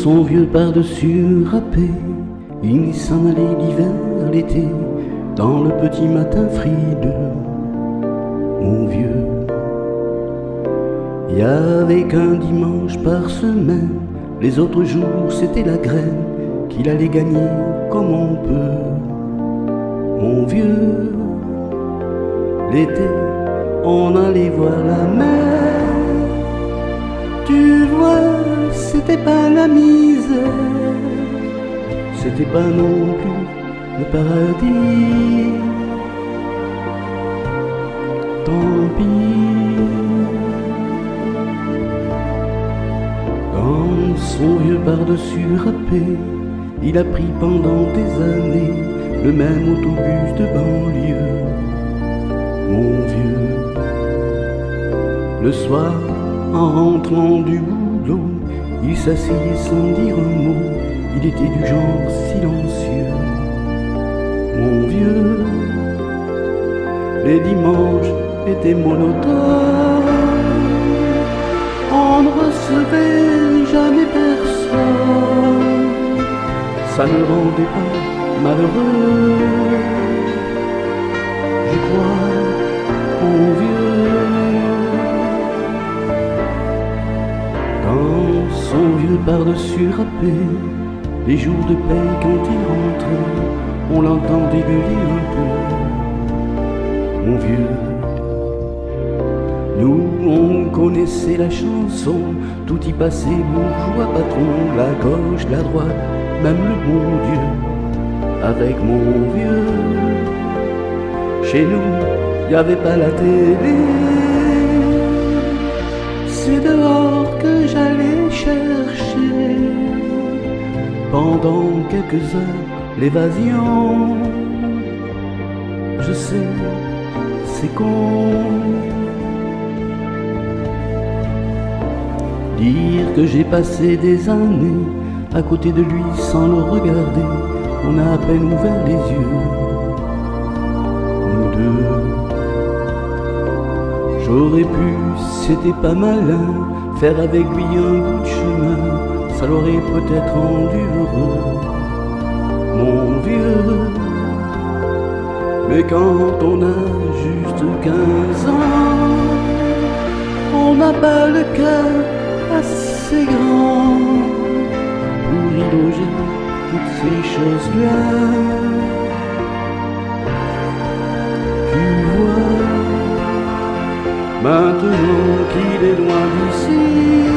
son vieux par-dessus râpé, il s'en allait l'hiver, l'été, dans le petit matin frileux. Mon vieux, y avait qu'un dimanche par semaine, les autres jours c'était la graine qu'il allait gagner comme on peut. Mon vieux, l'été, on allait voir la mer. Tu vois, c'était pas la misère, c'était pas non plus le paradis. Tant pis. Dans son vieux par-dessus râpé, il a pris pendant des années le même autobus de banlieue. Mon vieux, le soir, en rentrant du boulot, il s'asseyait sans dire un mot, il était du genre silencieux. Mon vieux, les dimanches étaient monotones, on ne recevait jamais personne, ça ne le rendait pas malheureux. Je crois, mon vieux, dans son vieux par-dessus râpé, les jours de paix quand il rentrait, on l'entendait gueuler un peu. Mon vieux, nous on connaissait la chanson, tout y passait, bourgeois, patron, la gauche, la droite, même le bon Dieu. Avec mon vieux, chez nous, y avait pas la télé, c'est dehors que j'allais chercher, pendant quelques heures, l'évasion. Je sais, c'est con, dire que j'ai passé des années à côté de lui sans le regarder, on a à peine ouvert les yeux, nous deux. J'aurais pu, c'était pas malin, faire avec lui un bout de chemin, ça l'aurait peut-être rendu heureux, mon vieux. Mais quand on a juste 15 ans, on n'a pas le cœur assez grand pour y loger toutes ces choses-là. Tu vois, maintenant qu'il est loin d'ici,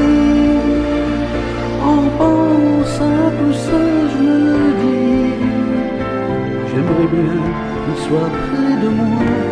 en pensant à tout ça, je me dis, j'aimerais bien qu'il soit près de moi.